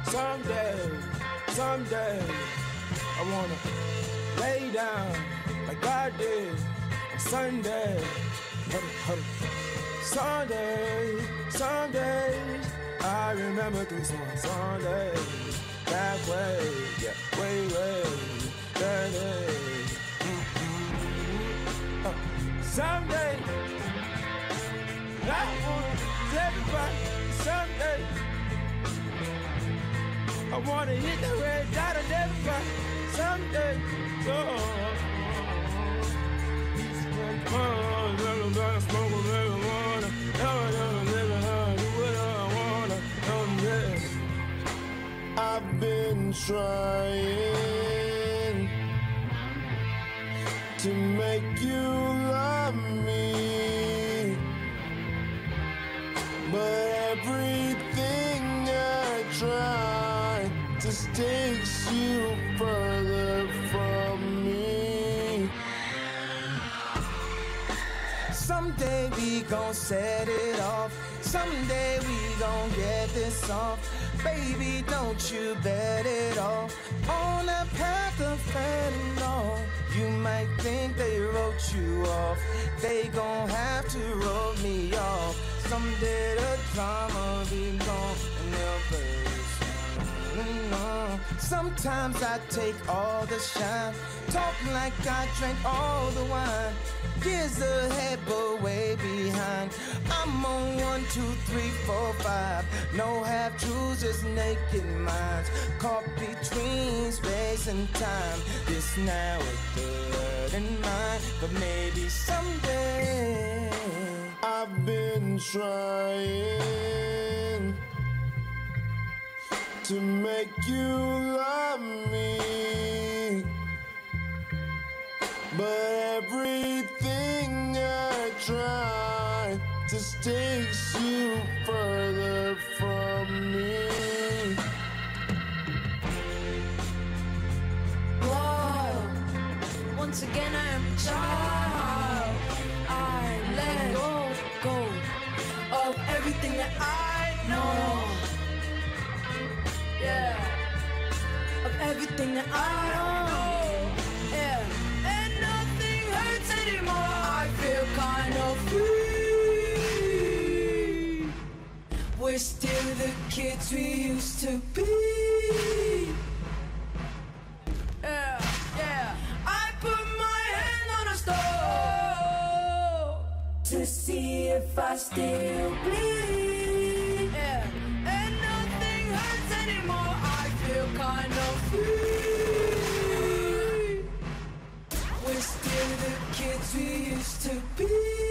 Someday, I wanna lay down like God did on Sunday. Some days, I remember these on Sundays. That way, yeah, way, that day. Someday, I wanna tell everybody, someday, I wanna hit the red dot and everybody, someday, I've been trying to make you love me, but everything I try just takes you further from me. Someday we gon' set it off. Someday we gon' get this off. Baby, don't you bet it off on that path of fentanyl. You might think they wrote you off. They gon' have to wrote me off. Someday the drama be gone and they'll play on. Sometimes I take all the shine, talk like I drank all the wine. Years ahead, but way behind. I'm on 1, 2, 3, 4, 5. No half truths, just naked minds. Caught between space and time. This now with the word in mind, but maybe someday. I've been trying to make you love me, but everything I try just takes you further from me. Whoa, once again I am a child. I let go of everything that I know. Yeah, of everything that I know. Yeah. I feel kind of free. We're still the kids we used to be. Yeah, yeah. I put my hand on a stove to see if I still bleed. Yeah, and nothing hurts anymore. I feel kind of free. We're still the kids we used to be.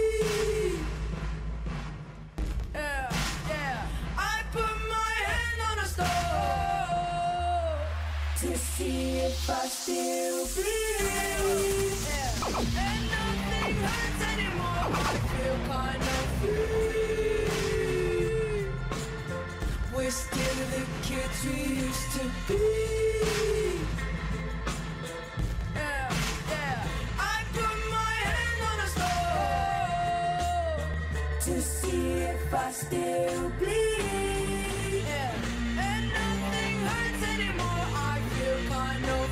Yeah, yeah. I put my hand on a stove to see if I still bleed. Yeah, and nothing hurts anymore. I feel kind of free. We're still the kids we used to be. To see if I still bleed. Yeah, and nothing hurts anymore. I feel kind of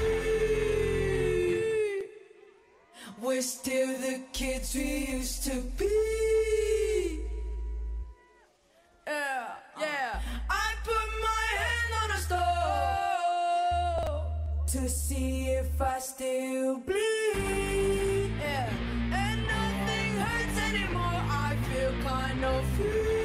free. We're still the kids we used to be. Yeah, yeah. I put my hand on a stove to see if I still bleed. Yeah, and nothing hurts anymore. I feel kind of free.